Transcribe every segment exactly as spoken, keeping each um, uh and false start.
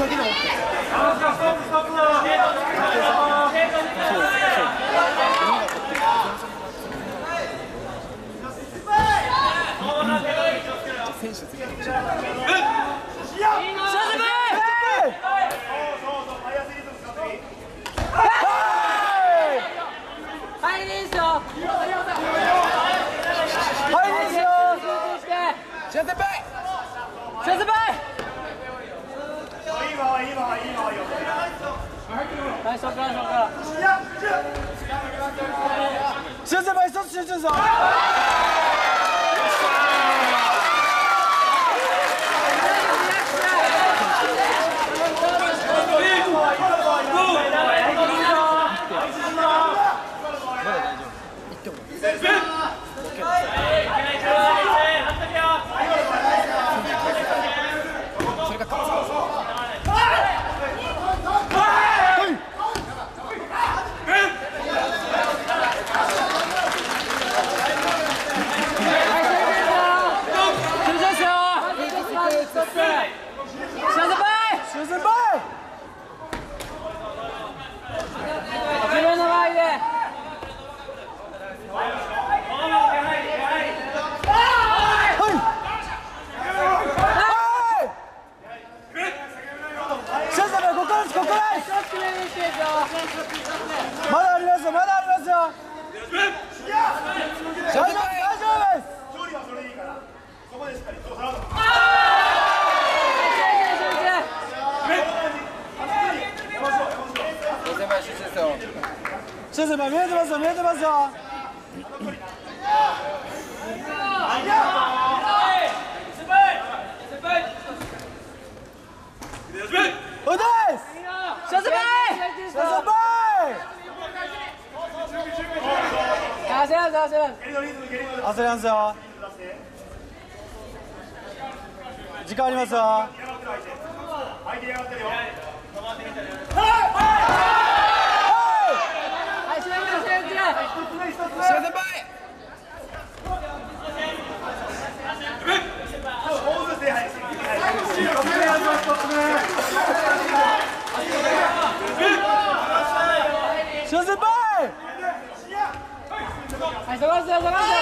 だけでも。選手次。先生、一つ集中ぞ。まだありますよ、まだありますよ。大丈夫、大丈夫です。勝利はそれでいいから、そこでしっかり。先生、見えてますよ、見えてますよ。おいでーす。先生、先生。焦らんす、焦らんす。焦らんすよ。時間ありますよ。はい、先輩。先輩。はい、下がらせよ、下がらせよ。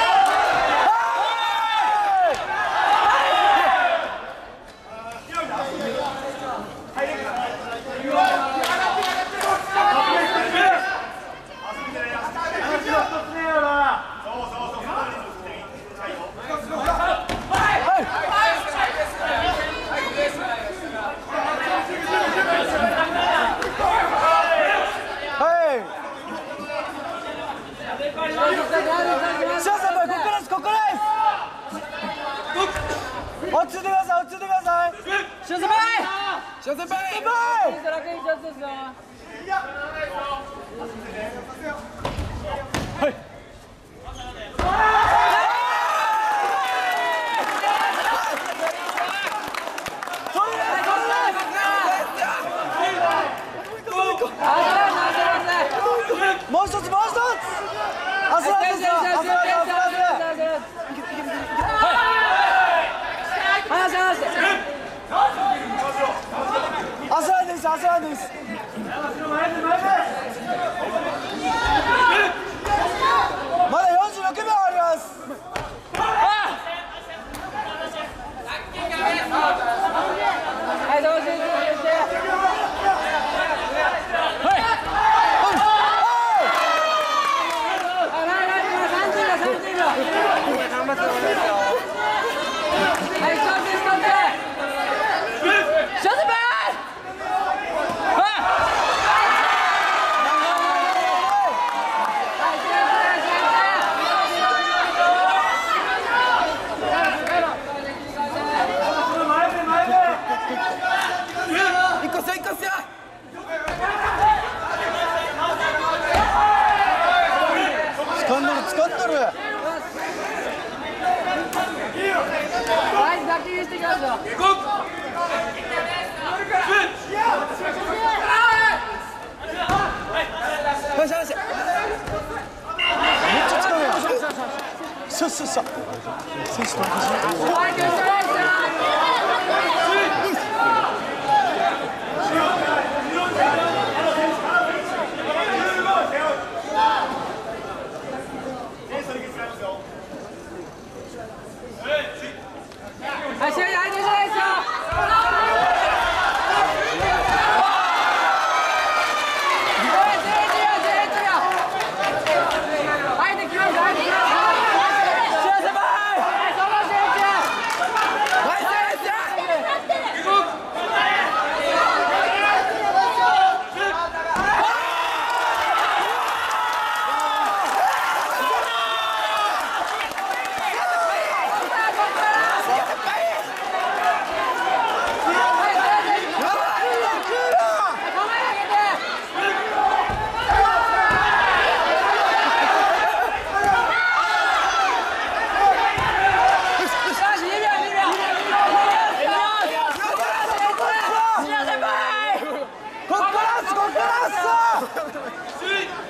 落ち着いてください、落ち着いてください。シュ先輩、シュ先輩、楽に一つですよ。はい。もう一つ、もう一つ。焦らんですよ。焦らんですよ。焦らんです、焦らんです。まだよんじゅうろくびょうあります。はい、どうぞ。そうそうそう。選手と同じ。 ナイス